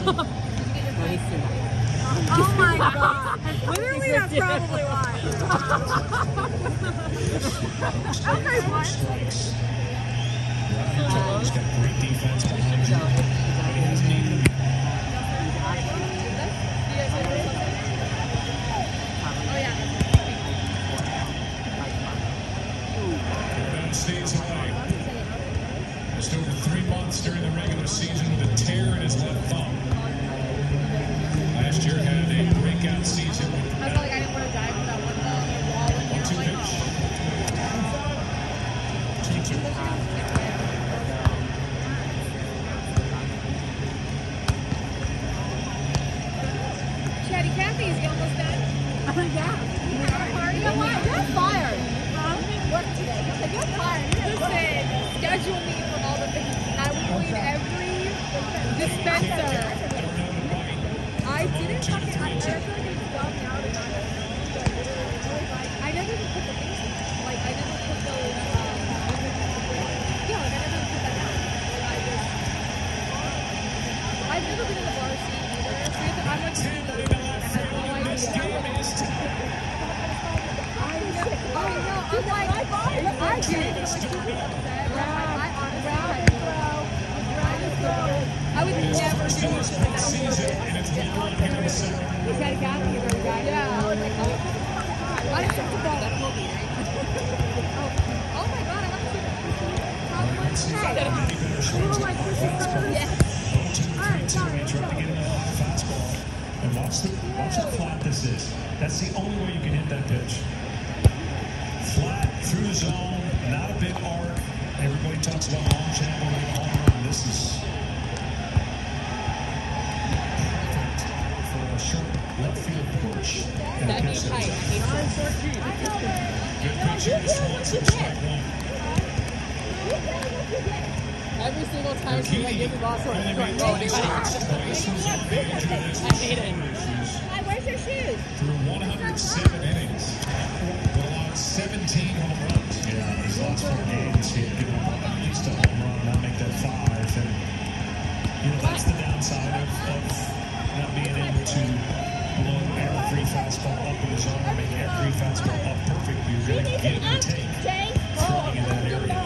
Oh my god. Literally, that's probably why. Okay, what? He's got great defense behind you, but he hasn't even. United States away. Just over 3 months during the regular season with a tear in his left thumb. Last year had a breakout season with I felt like I didn't want to die because I won the wall. 1-2 pitch. 2-2. Chatty Cathy's almost done. Yeah. You know what? You're fired. Work today. You're fired. Listen, schedule me for all the things. I will clean every dispenser. I didn't fucking. I never got me out of my. I never even put the things in. Like, I never put those. Yeah, like, I never even put that down. Like, I've never been in the bar scene either. So I'm like, I have no idea. I know. I'm like, I did. I honestly, I would never do it. He's got a gap here, right? Yeah. I just took the ball. Oh my god, I want to see it. Hey, like this is so Alright, trying to get him a high fastball. And watch how flat this is. That's the only way you can hit that pitch. Flat through the zone, not a big arc. Everybody talks about long channel and home run. This is perfect for a short left field porch. That'd be tight. Good pitch here to Swanson, strike one. Every single time I give the ball to only made 20 starts twice. I hate it. Where's your shoes? Through 107 innings. With allowed 17 home runs. Yeah, these last 4 games, he had given up at least a home run, now make that 5. And, you know, that's the downside of not being able to blow every fastball up in his arm, make every fastball up perfect. You're going to give and take throwing in that area.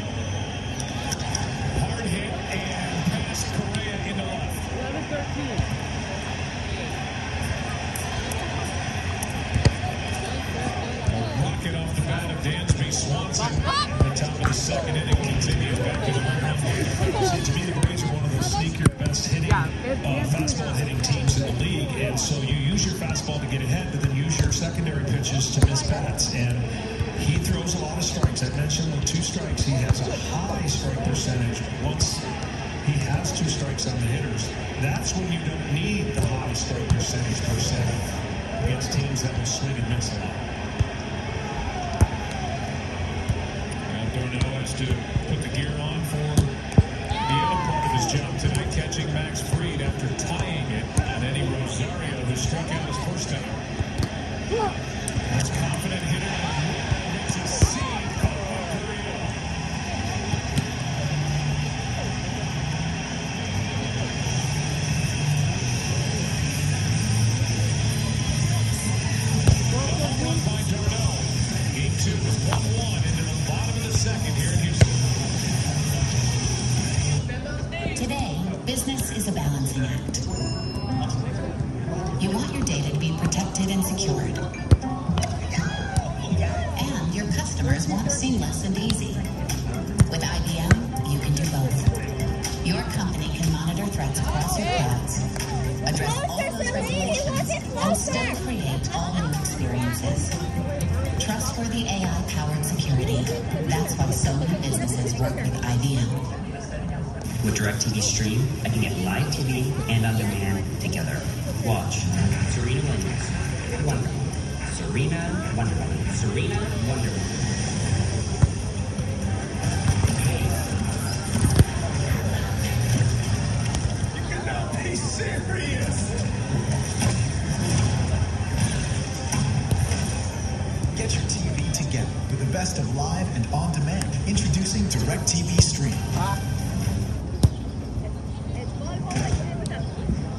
Hard hit and past Correa into left. 11-13. Rocket off the bat of Dansby Swanson at the top of the second inning continues back to the run game. See, to me, the Braves are one of the sneakier, best hitting fastball hitting teams in the league, and so you use your fastball to get ahead, but then use your secondary pitches to miss bats. And he throws a lot of strikes. I mentioned with 2 strikes, he has a high strike percentage. Once he has 2 strikes on the hitters, that's when you don't need the high strike percentage per se against teams that will swing and miss a lot. Darnell has to put the gear on for the other part of his job tonight, catching Max Fried after tying it. And Eddie Rosario, who struck out his first time. That's confident hitter. It's a seed caught by Correa. The home run by Darnell. Game 2 is 1-1 into the bottom of the second here in Houston. Today, business is a balancing act. You want your data to be protected and secured. And your customers want seamless and easy. With IBM, you can do both. Your company can monitor threats across your clouds, address all those regulations, and still create all new experiences. Trustworthy AI-powered security. That's why so many businesses work with IBM. With DirecTV Stream, I can get live TV and on demand together. Watch Serena Williams, Wonder Woman. Serena, Wonder Woman. Serena, Wonder Woman. You cannot be serious! Get your TV together with the best of live and on-demand. Introducing DirecTV Stream.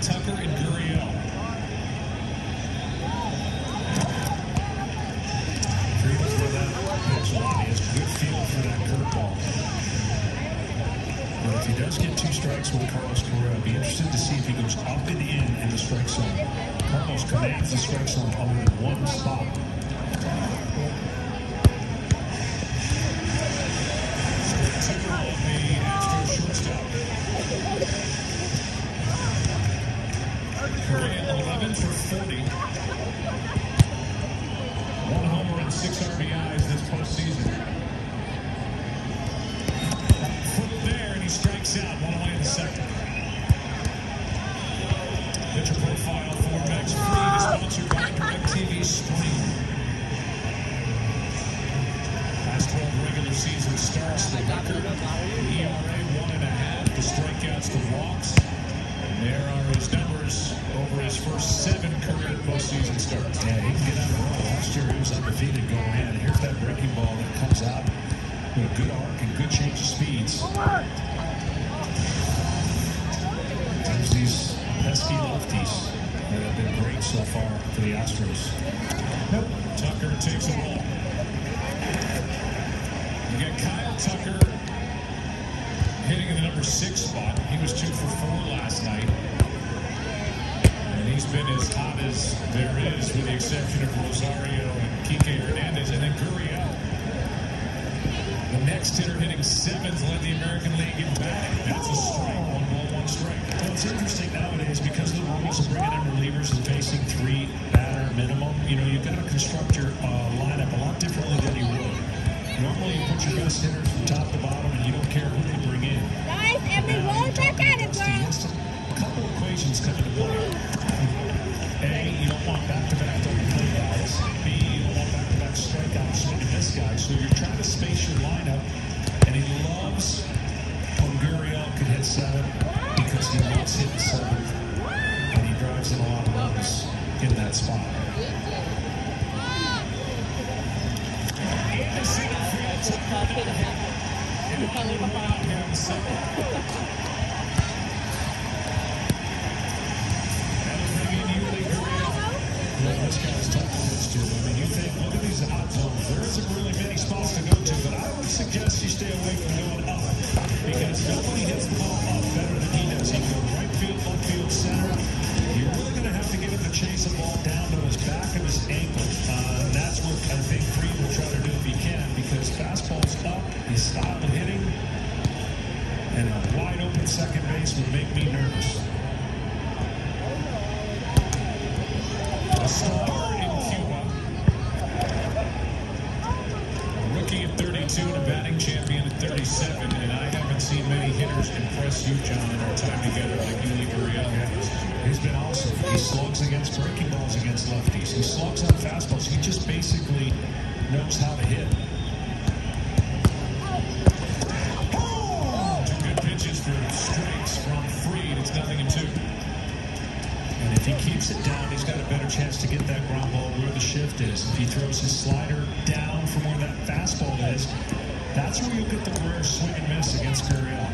Tucker and Gurriel. Feels for that pitch line. He has a good feel for that curveball. But if he does get 2 strikes with Carlos Correa, I'd be interested to see if he goes up and in the strike zone. Carlos commands the strike zone only in 1 spot. Correa 11 for 40. 1 homer and 6 RBIs this postseason. Foot there, and he strikes out. 1 away in the second. Pitcher profile for Max Fried is sponsored by DirecTV Stream. Last 12 regular season starts, the record. ERA 1.5. The strikeouts, the walks. There are his numbers over his first 7 career postseason starts. Yeah, he can get out of the roll. Last year he was undefeated going in. Here's that breaking ball that comes out with a good arc and good change of speeds. There's these pesky lefties that have been great so far for the Astros. Nope. Tucker takes a ball. You got Kyle Tucker hitting in the number 6 spot. He was 2 for 4 last night. And he's been as hot as there is, with the exception of Rosario and Kike Hernandez, and then Gurriel. The next hitter hitting 7th led the American League in batting. That's a strike. 1 ball, 1 strike. Well, it's interesting nowadays because of the rules of bringing in relievers and facing 3 batter minimum. You know, you've got to construct your lineup a lot differently than you would. Normally, you put your best hitters from top to bottom, and you don't care who they bring in. Guys, every roll back at it, bro. A couple equations come into play. A, you don't want back-to-back double play guys. B, you don't want back-to-back strikeout swing and miss guys. So you're trying to space your lineup, and he loves when Gurriel could hit 7 because he loves hitting 7th, and he drives in a lot of runs in that spot. This guy's tough to pitch to. I mean, you think, look at these hot zones. There isn't really many spots to go to, but I would suggest you stay away from going up because nobody hits the ball up better than he does. He can go right field, left field, center. You're really going to have to get him to chase the ball down to his back and his ankle. That's what I think Fried will try to do if he can, because fastball's up, his style of hitting, and a wide open second base would make me nervous. A star in Cuba. A rookie at 32 and a batting champion at 37, and I haven't seen many hitters impress you, John, in our time together like Yuli Gurriel has. He's been awesome. He slugs against breaking balls against lefties. He slugs on fastballs. He just basically knows how to hit. Oh! 2 good pitches for strikes from Fried. It's 0-2. And if he keeps it down, he's got a better chance to get that ground ball where the shift is. If he throws his slider down from where that fastball is, that's where you get the rare swing and miss against Gurriel.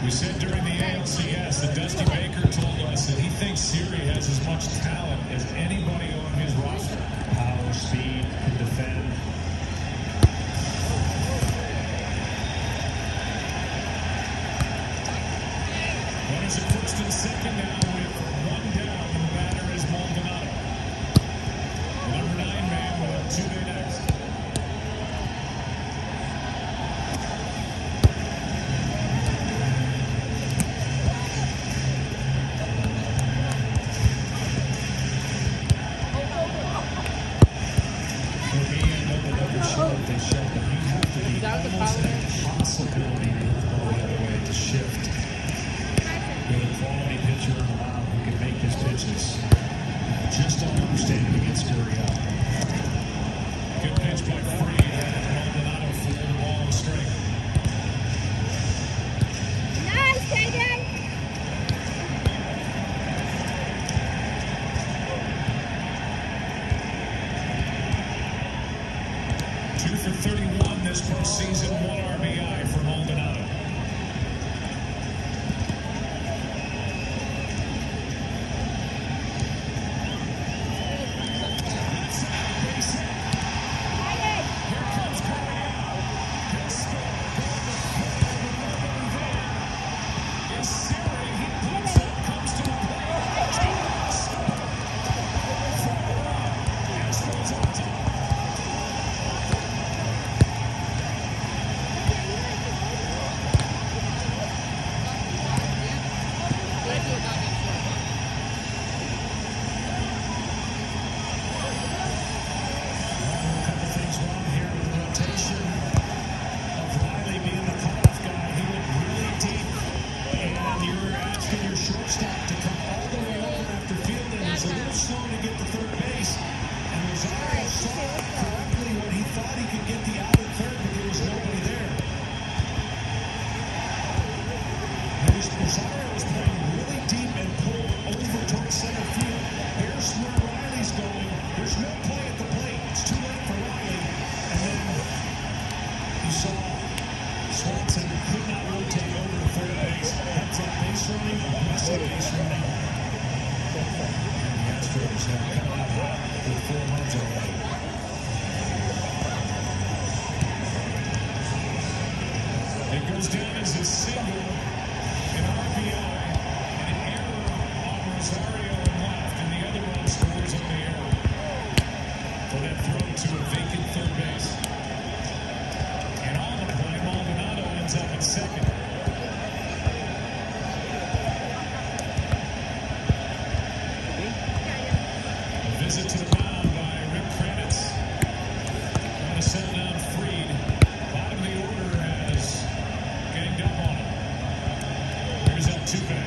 We said during the ALCS that Dusty Baker told us that he thinks Siri has as much talent as anybody on his roster. Power, speed, can defend. Runners at first and second now with one down. The batter is Maldonado. The number 9 man will have 2 next. They showed that you have to be almost an impossibility to go the other way to shift. With a quality pitcher on the mound who can make his pitches. Just don't understand it against Gurriel. Good pitch by Freed. Maldonado flew the ball in straight. Nice, Kagan! 2 for 31 this postseason, 1 RBI for Maldonado. Here comes Gurriel. He'll score. It's Siri. He puts up, comes to the plate. Astros on top. Rosario was playing really deep and pulled over towards center field. Here's where Riley's going. There's no play at the plate. It's too late for Riley. And then you saw Swanson could not rotate over to third base. Heads up base running, aggressive base running. And the Astros have come out hot with 4 runs already. It goes down as a single. An RBI and an error on Rosario and left, and the other one scores on the error for that throw to a vacant third base. And on the play, Maldonado ends up at second. A visit to the mound by Rick Kranitz. Trying to settle down Freed. Bottom of the order has ganged up on him. Here's Altuve.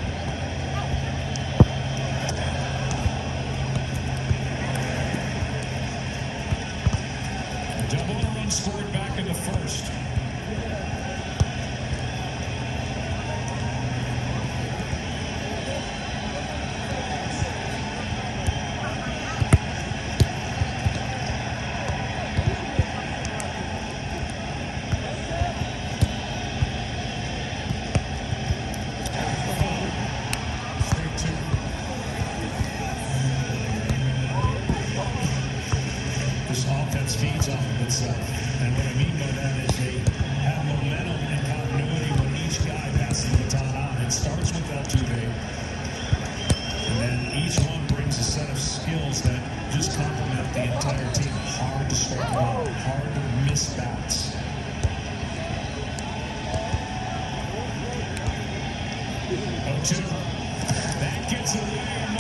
A double run scored back in the first. This offense feeds off of itself. And what I mean by that is they have momentum and continuity when each guy passes the baton on. It starts with Altuve. And then each one brings a set of skills that just complement the entire team. Hard to strike out, hard to miss bats. Oh, 2. That gets away.